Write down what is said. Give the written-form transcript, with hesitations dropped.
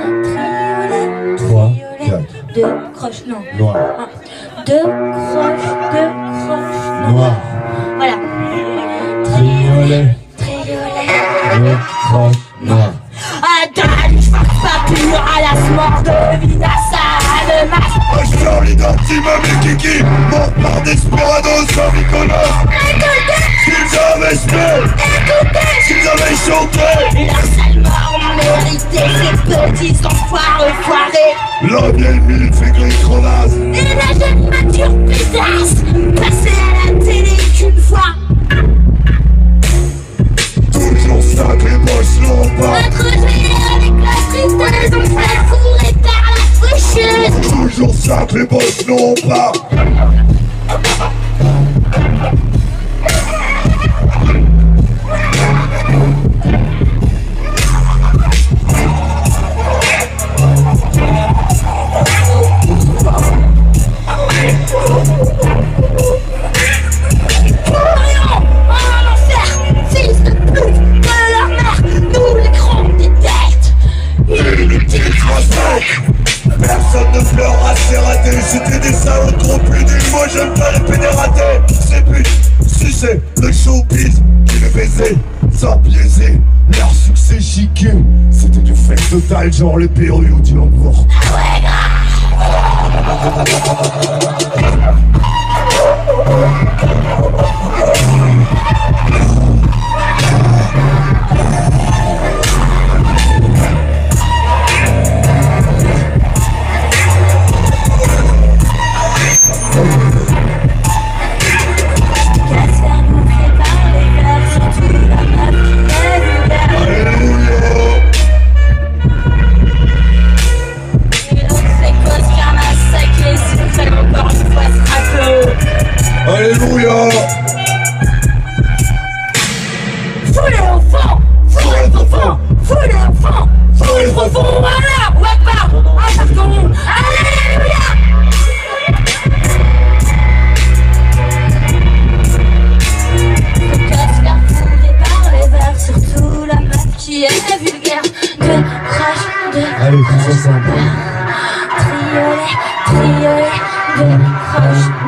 Triolet, 3, triolet, 4. deux croches, non. Noir. Deux croches, Noir. voilà. Triolet. Triolet, 2 croches. Noir. Adal, je pas pur à la smore de Vinassa, le masque. Je sors l'identique, mes kiki, mort par Desperados sans Mykonos. S'ils avaient spé, s'ils avaient chanté, Leur seule mort méritée, ces petits enfoirés foirés. la vieille mine fait gris crevasse. Et la jeune mature pétasse, passée à la télé qu'une fois. Toujours ça que les boss n'ont pas. Notre jouet avec la tristesse, on se fait fourrer par la faucheuse. Toujours ça que les boss n'ont pas. Personne ne pleurera, c'est raté. C'était des salauds trop punis. Moi j'aime pas les pédératés. C'est but, sucer le showbiz qui les baisait sans biaiser. Leur succès chiqué, c'était du fait total, genre les perrues au Dillenbourg. Alléluia. Foulez au fond, foulez au fond, foulez au fond, foulez au fond, voilà, Wakbar, ah pardon, alléluia. Le casse faire fourrer par les verres, surtout la meuf qui est vulgaire, de crash, de Allez, tous ensemble. triolet, triolet, de croche.